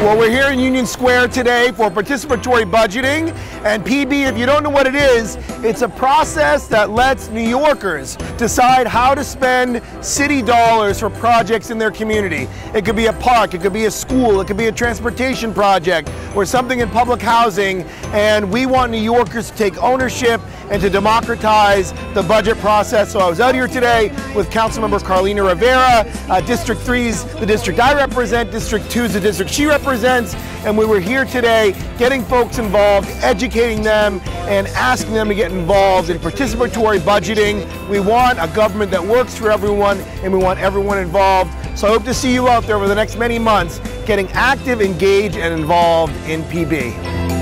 Well, we're here in Union Square today for participatory budgeting, and PB, if you don't know what it is, it's a process that lets New Yorkers decide how to spend city dollars for projects in their community. It could be a park, it could be a school, it could be a transportation project, or something in public housing, and we want New Yorkers to take ownership and to democratize the budget process. So I was out here today with Councilmember Carlina Rivera. District 3's the district I represent, District 2's the district she represents, and we were here today getting folks involved, educating them, and asking them to get involved in participatory budgeting. We want a government that works for everyone, and we want everyone involved. So I hope to see you out there over the next many months getting active, engaged, and involved in PB.